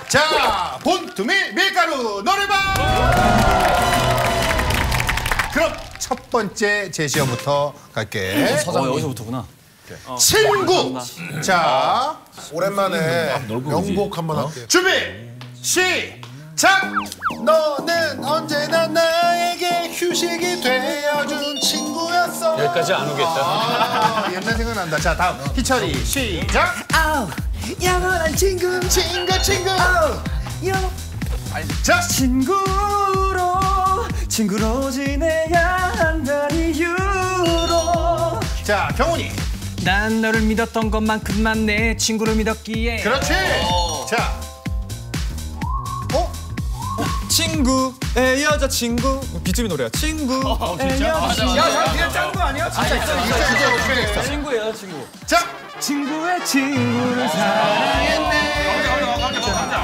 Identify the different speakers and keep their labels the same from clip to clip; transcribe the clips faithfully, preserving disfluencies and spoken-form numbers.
Speaker 1: 자, 본투미 밀가루 노래방! 그럼 첫 번째 제시어부터 갈게.
Speaker 2: 어, 여기서부터구나.
Speaker 1: 어. 친구! 자,
Speaker 3: 오랜만에 명곡 한번 할게요.
Speaker 1: 준비! 시작! 너는 언제나 나에게 휴식이 되어준 친구였어.
Speaker 2: 여기까지 안 오겠다.
Speaker 1: 아, 옛날 생각난다. 자, 다음 희철이 시작!
Speaker 4: 아우, 영원한 친구.
Speaker 1: 친구, 친구!
Speaker 4: 아우, 영.
Speaker 1: 자,
Speaker 4: 친구로, 친구로 지내야 한다는 이유로.
Speaker 1: 자, 경훈이.
Speaker 4: 난 너를 믿었던 것만큼만 내 친구를 믿었기에.
Speaker 1: 그렇지. 자, 어?
Speaker 4: 친구의 여자친구. 비투비 노래야. 친구.
Speaker 1: 어, 진짜? 맞아, 맞아.
Speaker 4: 야, 야, 그냥 짠 거 아니야? 진짜 있어.
Speaker 1: 진짜 어떻게 됐어?
Speaker 2: 친구예요, 여자친구.
Speaker 1: 자,
Speaker 4: 친구의 친구를 사랑했네.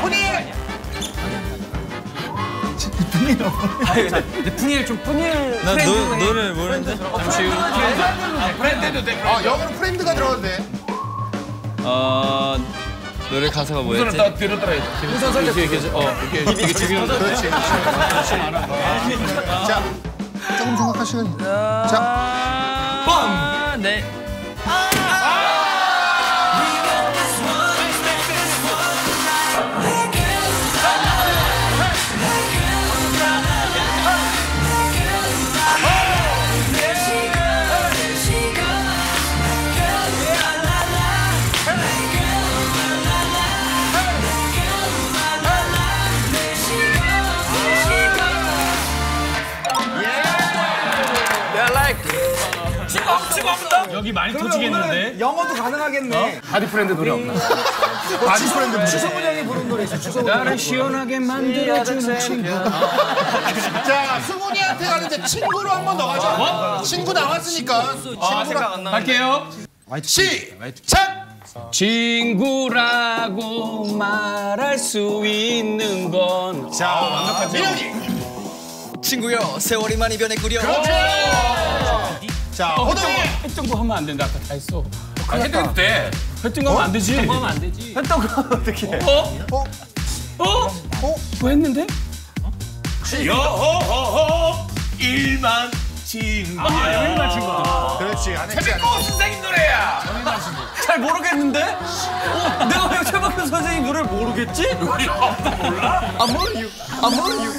Speaker 2: 근데 푸니엘 좀 푸니엘. 나 너, 노래 모르는데? 잠시 후.
Speaker 1: 아, 영어로 프렌드가 들어갔네.
Speaker 2: 어, 노래 가사가 뭐였지? 우선은 딱 뒤로 따라해. 우선 살짝 이렇게 어, 이렇게 이게 지금
Speaker 1: 그렇지, 그렇지. 자, 조금 생각할 시간. 자,
Speaker 2: 뻥! 네. 여기 많이 터지겠는데?
Speaker 4: 영어도 가능하겠네.
Speaker 2: 바디 프렌드 노래 없나?
Speaker 1: 바디 프렌드.
Speaker 4: 추성훈 형이 부른 노래 있어. 추성훈
Speaker 2: 나를 시원하게 만들어주는 친구.
Speaker 1: 자, 승훈이한테 가는데 친구로 한 번 더 가자. 친구 나왔으니까. 친구로
Speaker 2: 갈게요.
Speaker 1: 시작!
Speaker 2: 친구라고 말할 수 있는 건.
Speaker 1: 자, 민혁이.
Speaker 4: 친구요, 세월이 많이 변했구려.
Speaker 1: 자, 호동이.
Speaker 2: 했던 거 하면 안 된다. 아까 다 했어. 아, 해도 돼. 했던 거 하면 안 되지. 했던 거 하면 안 되지.
Speaker 4: 했던 거 어떻게 해?
Speaker 2: 어?
Speaker 1: 어?
Speaker 2: 어?
Speaker 1: 어?
Speaker 2: 뭐 했는데?
Speaker 5: 여호호호 일만 친구.
Speaker 2: 아, 일만 친구.
Speaker 1: 그렇지, 안 했지.
Speaker 5: 최백호 선생님 노래야.
Speaker 4: 잘 모르겠는데? 어, 내가 왜 최박현 선생님 노래를 모르겠지?
Speaker 5: 몰라?
Speaker 4: 안 모르는 이유. 안 모르는 이유.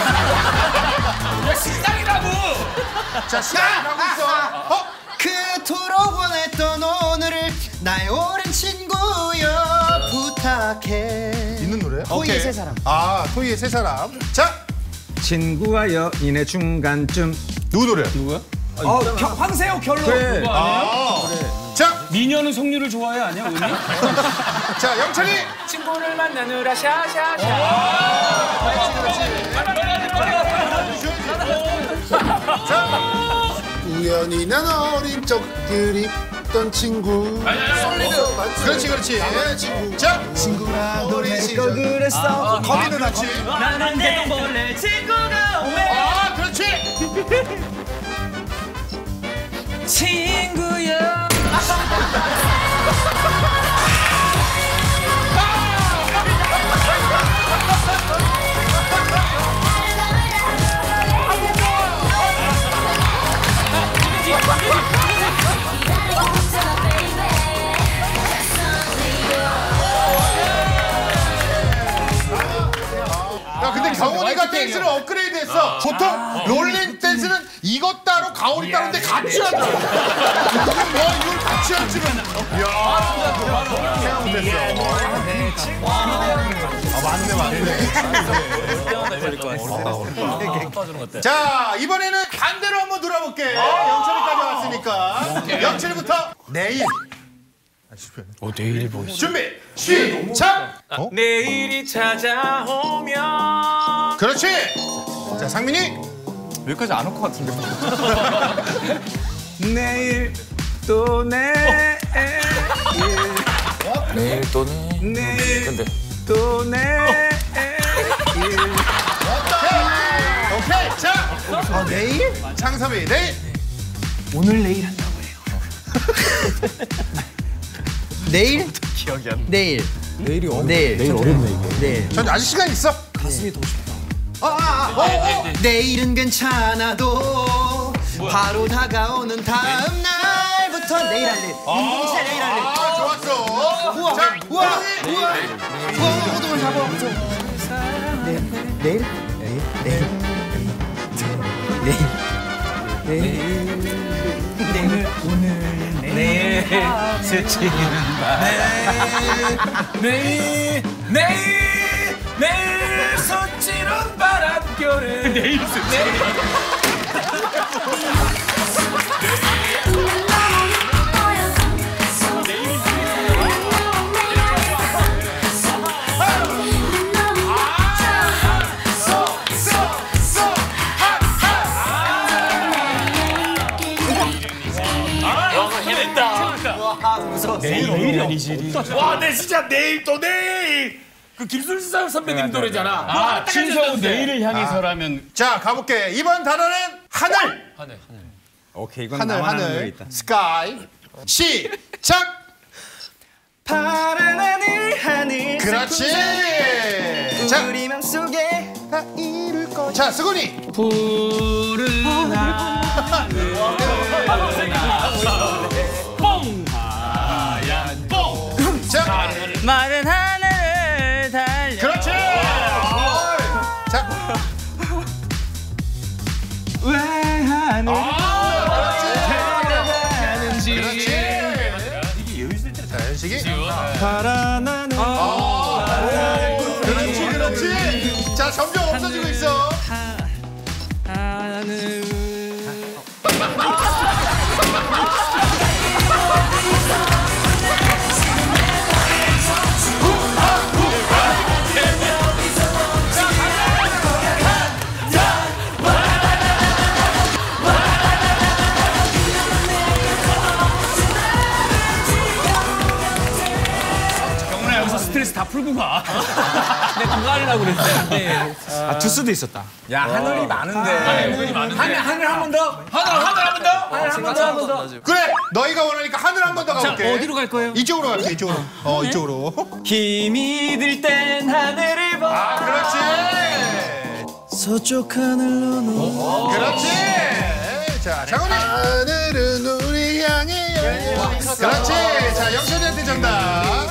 Speaker 5: 야 식당이라고.
Speaker 1: 자, 시작하고 있어. 어?
Speaker 4: 그토록 원했던 오늘을 나의 오랜 친구여 부탁해.
Speaker 1: 있는 노래?
Speaker 4: 토이의 세 사람.
Speaker 1: 아, 토이의 세 사람. 자,
Speaker 4: 친구와 연인의 중간쯤.
Speaker 1: 누구 노래?
Speaker 2: 누구야?
Speaker 4: 어, 겨, 황세호 결론. 그래.
Speaker 2: 그거 아니야?
Speaker 1: 그래. 자,
Speaker 2: 미녀는 석류를 좋아해 아니야? 언니?
Speaker 1: 자, 영철이.
Speaker 2: 친구를 만나느라 샤샤샤.
Speaker 1: 자,
Speaker 3: 우연히 난 어린 적들이 있던 친구.
Speaker 1: 그렇지, 그렇지.
Speaker 3: 친구.
Speaker 1: 자,
Speaker 3: 친구랑 노래 시절.
Speaker 4: 그랬어.
Speaker 1: 거미는 그렇지.
Speaker 4: 나는 대동벌레 친구가 오면.
Speaker 1: 아, 그렇지.
Speaker 4: 친구야.
Speaker 1: 야, 근데 경훈이가 댄스를 업그레이드했어. 보통 롤링 댄스는 이것 따로 가오리 따로인데 같이 하더라. 와, 이걸 같이 할 줄은. 이야, 생각못했어. 아, 맞네, 맞네. 자, 이번에는 반대로 한번 돌아볼게. 영철이까지 왔으니까. 영철이부터 내일.
Speaker 2: 어, 내일이 뭐 있어?
Speaker 1: 준비, 시작! 어?
Speaker 5: 내일이 찾아오면.
Speaker 1: 그렇지! 자, 상민이.
Speaker 4: 여기까지 안 올 것 같은데. 내일 또 내일.
Speaker 2: 내일 또 내.
Speaker 4: 내일
Speaker 2: 근데
Speaker 4: 또 내일.
Speaker 1: 오케이, 자!
Speaker 4: 아, 내일?
Speaker 1: 창섭이, 내일!
Speaker 4: 오늘 내일 한다고 해요. 내일?
Speaker 5: 기억이 안 나.
Speaker 4: 내일.
Speaker 3: 내일이 어렵
Speaker 2: 내일.
Speaker 3: 내일 어렵네 이게.
Speaker 2: 내일.
Speaker 1: 전 아직 시간 있어.
Speaker 3: 가슴이 더 싶다.
Speaker 1: 아, 아, 아, 어, 어.
Speaker 2: 내일은 괜찮아도 바로 다가오는 다음 날부터 내일 할래. 진짜 내일 할래.
Speaker 1: 아, 좋았어.
Speaker 2: 우와,
Speaker 1: 자,
Speaker 2: 우와,
Speaker 1: 우리
Speaker 2: 우와. 우와, 호동을 잡아. 내일, 내일, 내일, 내일, 내일, 내일, 오늘, 내일, 스치는
Speaker 5: 내일 내일 내일 서치는 바람결에 내일 서치
Speaker 4: 내일이 아니지.
Speaker 5: 와, 내 진짜 내일 또 내일 그 김순사 선배님 노래잖아.
Speaker 4: 아, 신서우 내일을 향해서라면.
Speaker 1: 자, 가볼게. 이번 단어는 하늘.
Speaker 5: 하늘.
Speaker 2: 오케이, 이건
Speaker 1: 하늘,
Speaker 2: 나만 하는 거
Speaker 1: 하늘.
Speaker 2: 있다.
Speaker 1: 스카이. 시작.
Speaker 2: 파란 하늘, 하늘.
Speaker 1: 그렇지. 자,
Speaker 2: 우리 맘속에 다 이룰 거.
Speaker 1: 자, 스군이.
Speaker 4: 푸른 하늘. 뽕. 하얀 뽕.
Speaker 1: 자,
Speaker 2: 마른 하늘을 달려.
Speaker 1: 그렇지. 자,
Speaker 2: 왜 하늘?
Speaker 1: 그렇지. 그렇지. 자, 연식이.
Speaker 2: 파란 하늘.
Speaker 1: 그렇지, 그렇지. 자, 점점 없어지고 있어.
Speaker 2: 하늘.
Speaker 4: 경훈아 여기서 스트레스 다 풀고 가. 내가 그거 하려고 그랬는데.
Speaker 2: 아, 주스도 있었다.
Speaker 4: 야, 하늘이 많은데. 하늘이 많은데. 하늘, 하늘 한 번 더. 하늘, 하늘 한 번 더. 하늘 한 번 더, 한 번 더.
Speaker 1: 그래, 너희가 원하니까 하늘 한 번 더 가볼게.
Speaker 4: 어디로 갈 거예요?
Speaker 1: 이쪽으로 갈게, 이쪽으로. 어, 이쪽으로.
Speaker 2: 힘이 들 땐 하늘을 봐.
Speaker 1: 아, 그렇지.
Speaker 2: 서쪽 하늘로
Speaker 1: 그렇지. 자, 장훈이. 하늘은 우리 향해 열려 있어. 그렇지. 자, 영철이한테 정답.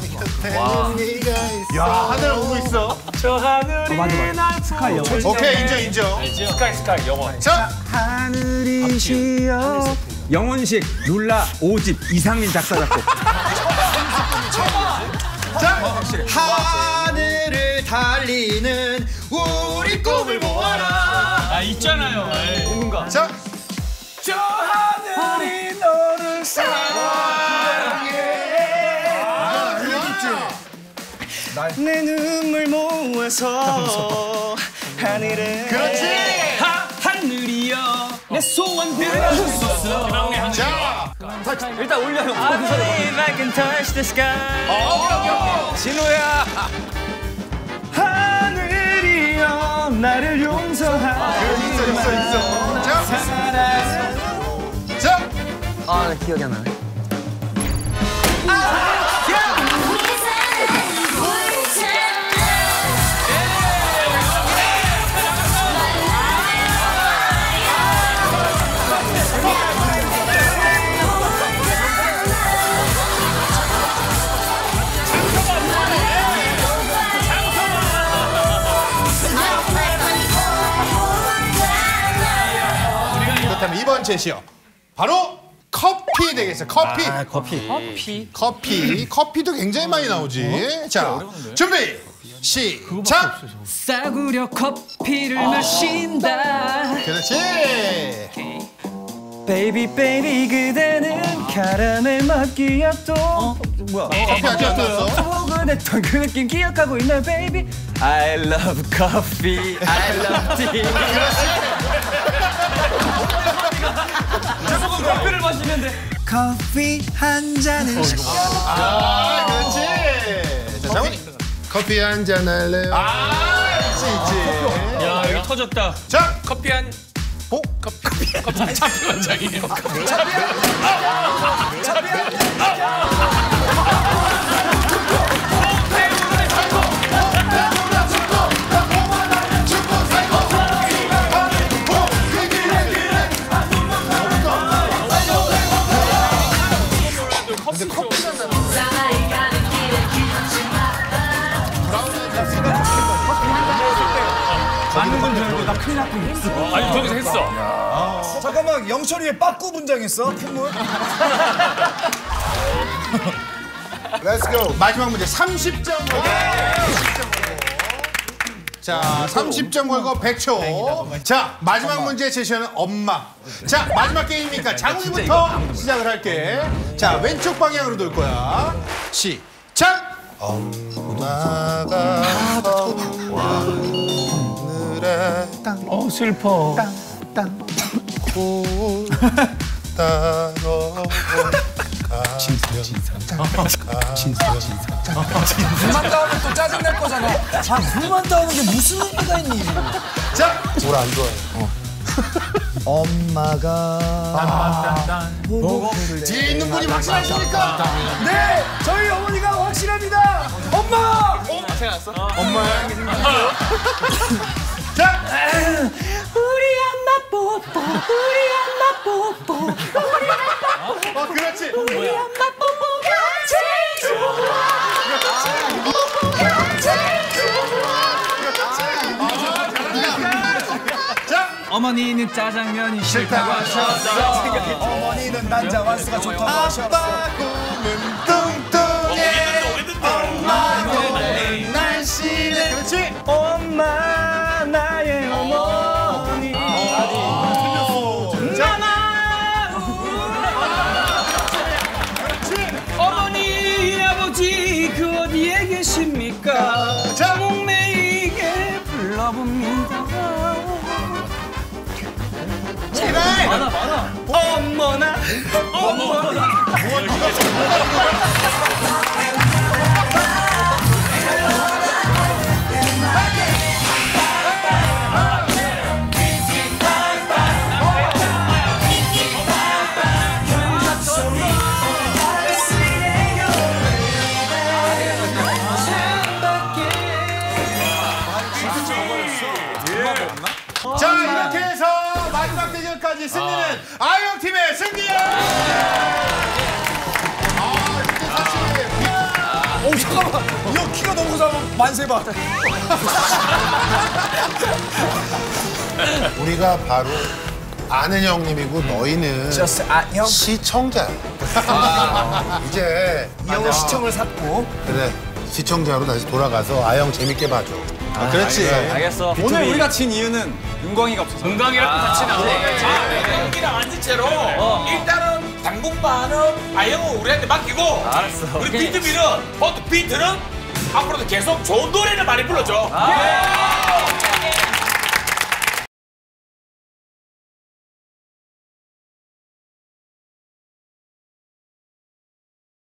Speaker 1: 야, 하늘 오고 있어.
Speaker 2: 저 하늘이 날 스카이 영어.
Speaker 1: 오케이, 인정, 인정.
Speaker 5: 스카이 스카이 영원.
Speaker 1: 자,
Speaker 2: 하늘이시여.
Speaker 6: 영혼식 룰라 오집 이상민 작사 작곡.
Speaker 1: 자,
Speaker 2: 하늘을 달리는 우리 꿈을 모아라.
Speaker 4: 아, 있잖아요.
Speaker 2: 뭔가.
Speaker 1: 자.
Speaker 5: 저 하늘이 너를 사랑해.
Speaker 2: 내 눈물 모아서 하늘에.
Speaker 1: 그렇지.
Speaker 4: 하, 하늘이여. 내 소원 들어줬어.
Speaker 1: 자,
Speaker 2: 일단 올려요. I believe I can touch the sky.
Speaker 1: 진호야.
Speaker 2: 하늘이여 나를 용서하라.
Speaker 1: 있어, 있어, 있어. 자, 자.
Speaker 2: 아, 나 기억이 안 나네.
Speaker 1: 그렇다면 이번 제시어 바로 커피 되겠어요. 커피.
Speaker 2: 아, 커피.
Speaker 4: 커피.
Speaker 1: 커피. 커피도 굉장히 많이 나오지. 자, 준비. 시작.
Speaker 4: 싸구려 커피를 마신다.
Speaker 1: 그렇지.
Speaker 2: 베이비 베이비 그대는 카라멜 마키아토. 어? 뭐야?
Speaker 1: 커피 아직 안 나왔어.
Speaker 2: 포근했던 그 느낌 기억하고 있나요, 베이비? I love coffee, I love tea.
Speaker 4: 저보고 커피를 마시면 돼.
Speaker 2: 커피 한 잔을
Speaker 1: 아, 그렇지. 자, 장훈이. 커피 한 잔 할래요? 아, 있지, 있지.
Speaker 4: 야, 여기 터졌다.
Speaker 1: 자,
Speaker 5: 커피 한
Speaker 1: 어?
Speaker 5: 커피 커피 차피 원장이에요.
Speaker 1: 자,
Speaker 6: 맞는 건 줄 알고 나 큰일 날 뻔했어.
Speaker 5: 아니 저기서 했어.
Speaker 4: 잠깐만 영철이의 빠꾸 분장했어? 콧물?
Speaker 3: Let's go.
Speaker 1: 마지막 문제 삼십 점 걸고. 자, 삼십 점 걸고 백 초. 자, 마지막 문제 제시하는 엄마. 자, 마지막 게임이니까 장훈이부터 시작을 할게. 자, 왼쪽 방향으로 돌 거야. 시작!
Speaker 3: 엄마가 오늘에
Speaker 5: 어 슬퍼.
Speaker 3: 코 따러
Speaker 4: 불만 따오면 또 짜증날 거잖아. 아 불만 따오는 게 무슨 의미가 있니?
Speaker 1: 자,
Speaker 3: 뭘 안 좋아해.
Speaker 4: 엄마가
Speaker 1: 뒤에 있는 분이 확실하십니까?
Speaker 4: 네 저희 어머니가 확실합니다. 엄마.
Speaker 1: 엄마야. 자,
Speaker 2: 우리 엄마 뽀뽀 우리 엄마 뽀뽀 우리 엄마 뽀뽀
Speaker 1: 어, 그렇지.
Speaker 2: 우리 엄마 뽀뽀가 제일 좋아 뽀뽀가 제일
Speaker 1: 자,
Speaker 6: 어머니는 짜장면이 싫다고 하셨어.
Speaker 4: 어머니는 난자 완수가 좋다고 하셨어.
Speaker 1: 아빠 꿈은 뚱뚱해. 엄마는 날씬해. 그렇지.
Speaker 6: 엄마 나의 어머니. 어머니 아버지 그 어디에 계십니까?
Speaker 1: 자,
Speaker 6: 목매이게 불러봅니다.
Speaker 1: 제발.
Speaker 6: 많아 많아. 어머나 어머나.
Speaker 1: 자, 이렇게 해서 마지막 대결까지 승리는 아영 팀의 승리야. 아, 이제 사실
Speaker 4: 오 잠깐만. 이 키가 너무 작아. 만세 봐.
Speaker 3: 우리가 바로 아는 형님이고 너희는
Speaker 4: just 아 형.
Speaker 3: 시청자야. 이제
Speaker 4: 이 형은 시청을 샀고.
Speaker 3: 그래 시청자로 다시 돌아가서 아영 재밌게 봐줘.
Speaker 1: 그렇지.
Speaker 6: 알겠어. 오늘 우리가 진 이유는 은광이가 없어서.
Speaker 5: 은광이랑 같이 나오네. 아영이랑 앉은 채로 일단은 당분간은 아영은 우리한테 맡기고. 알았어. 우리 비트비는 어 비트는 앞으로도 계속 좋은 노래를 많이 불러줘.